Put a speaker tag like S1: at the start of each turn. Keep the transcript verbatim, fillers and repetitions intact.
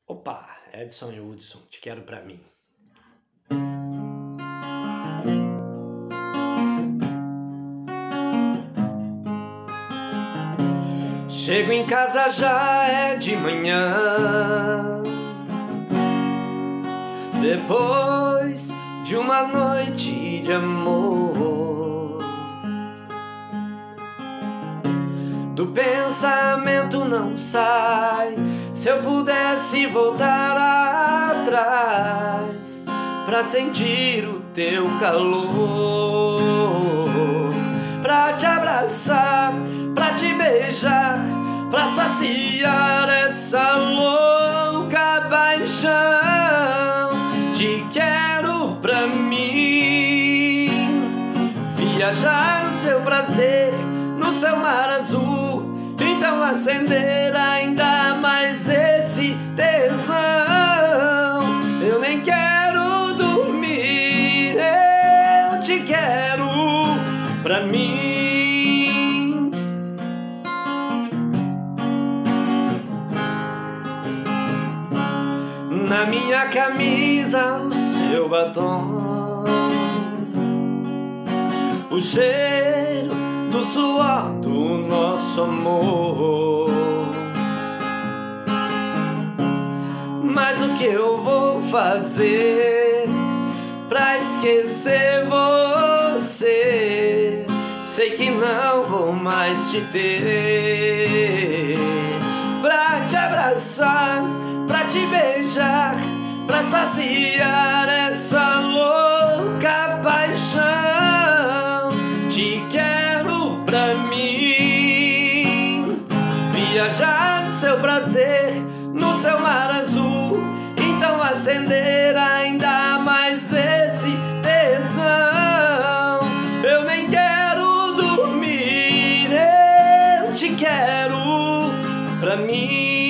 S1: Opa, Edson e Hudson, te quero pra mim. Chego em casa, já é de manhã, depois de uma noite de amor. Do pensamento não sai, se eu pudesse voltar atrás pra sentir o teu calor, pra te abraçar, pra te beijar, pra saciar essa louca paixão. Te quero pra mim, viajar no seu prazer, no seu mar azul, então acender ainda mais esse tesão. Eu nem quero dormir, eu te quero pra mim. Na minha camisa o seu batom, o cheiro do suor do nosso amor. Mas o que eu vou fazer pra esquecer você? Sei que não vou mais te ter, pra te abraçar, pra te beijar, pra saciar essa louca paixão. Te quero pra mim, viajar no seu prazer, no seu mar azul, então acender ainda mais esse tesão. Eu nem quero dormir, eu te quero pra mim.